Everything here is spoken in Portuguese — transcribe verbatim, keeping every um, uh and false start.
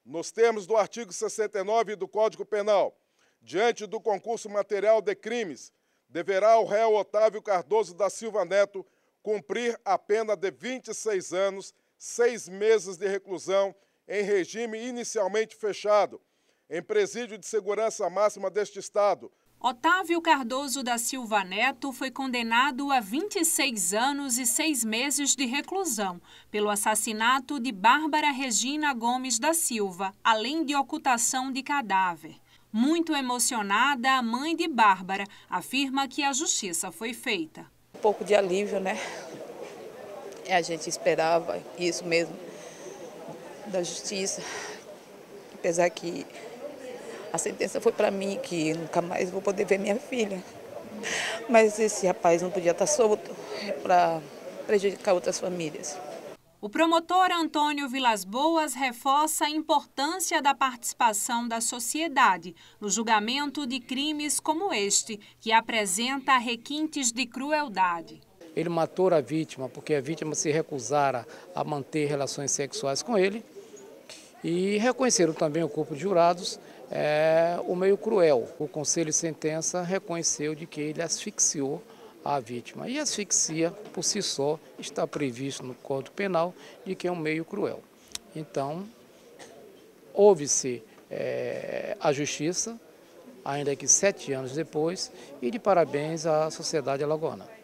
Nos termos do artigo sessenta e nove do Código Penal, diante do concurso material de crimes, deverá o réu Otávio Cardoso da Silva Neto cumprir a pena de vinte e seis anos, seis meses de reclusão em regime inicialmente fechado, em presídio de segurança máxima deste Estado. Otávio Cardoso da Silva Neto foi condenado a vinte e seis anos e seis meses de reclusão pelo assassinato de Bárbara Regina Gomes da Silva, além de ocultação de cadáver. Muito emocionada, a mãe de Bárbara afirma que a justiça foi feita. Um pouco de alívio, né? A gente esperava isso mesmo da justiça, apesar que a sentença foi para mim, que nunca mais vou poder ver minha filha. Mas esse rapaz não podia estar solto para prejudicar outras famílias. O promotor Antônio Vilas Boas reforça a importância da participação da sociedade no julgamento de crimes como este, que apresenta requintes de crueldade. Ele matou a vítima porque a vítima se recusara a manter relações sexuais com ele e reconheceram também o corpo de jurados é, o meio cruel. O Conselho de Sentença reconheceu de que ele asfixiou a vítima. E a asfixia, por si só, está previsto no Código Penal de que é um meio cruel. Então, houve-se é, a justiça, ainda que sete anos depois, e de parabéns à sociedade alagoana.